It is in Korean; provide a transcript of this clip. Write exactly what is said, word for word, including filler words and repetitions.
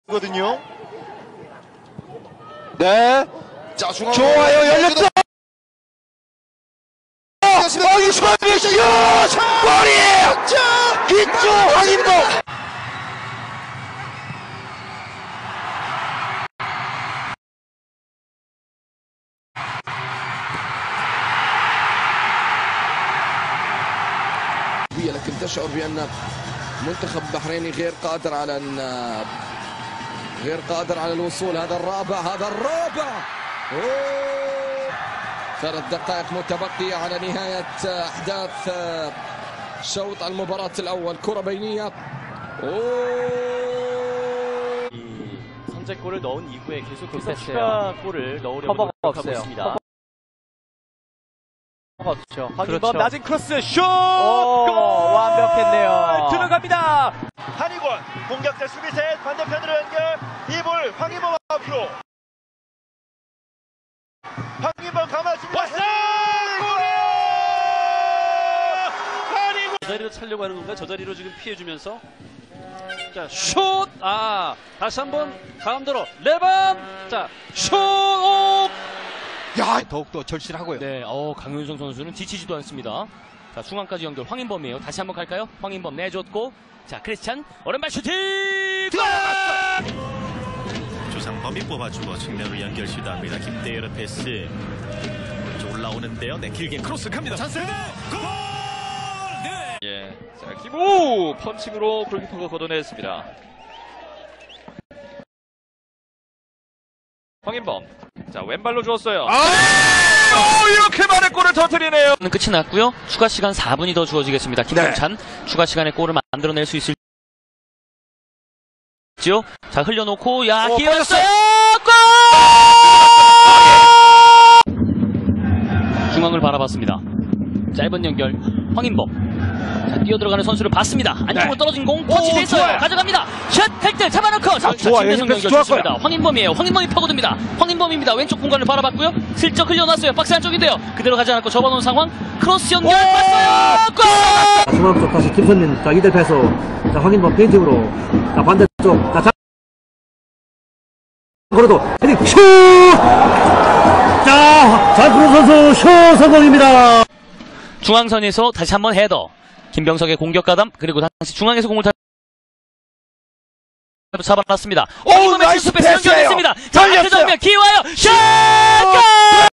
거든요. 네. 자, 중앙 좋아요. 열렸다. 황인범 슛! 골이에요! 기초 황인범! لكن تشعر بأن منتخب بحريني غير قادر على أن غير قادر على الوصول. هذا الرابع هذا الرابع أوه. ثلاث دقائق متبقية على نهاية أحداث شوط المباراة الأول. كرة بينية. 이 선제골을 넣은 이후에 계속해서 추가골을 넣으려고 노력하고 있습니다. 없죠. 황인범 그렇죠. 낮은 크로스 슛! 오, 골! 완벽했네요. 들어갑니다. 한희권 공격대 수비 셋 반대편으로 연결. 이볼 황인범 앞으로. 황인범 감았습니다. 왔어! 골이에요! 한희권. 저 자리로 차려고 하는 건가? 저 자리로 지금 피해주면서 자 슛! 아 다시 한번 가운데로 레반! 자 슛! 오! 야, 더욱더 절실하고요. 네, 어, 강윤성 선수는 지치지도 않습니다. 자, 중앙까지 연결 황인범이에요. 다시 한번 갈까요? 황인범 내줬고, 자, 크리스찬 오른발 슈팅! 조상범이 뽑아주고 측면으로 연결 시도합니다. 김대열의 패스 오른쪽 올라오는데요. 네, 길게 크로스 갑니다. 찬스! 골! 네! 예, 자 김호 펀칭으로 골키퍼가 걷어냈습니다. 황인범, 자 왼발로 주었어요. 아, 오, 이렇게 많은 골을 터뜨리네요. 끝이 났고요. 추가 시간 사 분이 더 주어지겠습니다. 김동찬 네. 추가 시간에 골을 만들어낼 수 있을지요? 자, 흘려놓고 야, 오, 기회였어요. 골! 중앙을 바라봤습니다. 짧은 연결 황인범. 자, 뛰어들어가는 선수를 봤습니다. 안쪽으로 네. 떨어진 공 터치됐어요. 좋아요. 가져갑니다. 슛! 획득 잡아놓고 자, 좋아요. 김대성 연결 좋습니다. 황인범이에요. 황인범이 파고듭니다. 황인범입니다. 왼쪽 공간을 바라봤고요. 슬쩍 흘려놨어요. 박스 안쪽인데요. 그대로 가지 않고 접어놓은 상황. 크로스 연결 봤어요. 골! 중앙 쪽 다시 김선민. 자, 이대 패스. 자, 황인범 페인팅으로. 자, 반대쪽. 자, 자. 그래도 헤딩 슛! 자, 장훈 선수 슛 성공입니다. 중앙선에서 다시 한번 헤더. 김병석의 공격 가담, 그리고 다시 중앙에서 공을 잡아놨습니다. 오, 나이스 패스예요. 자, 앞에 정면 기와요. 슛! 골!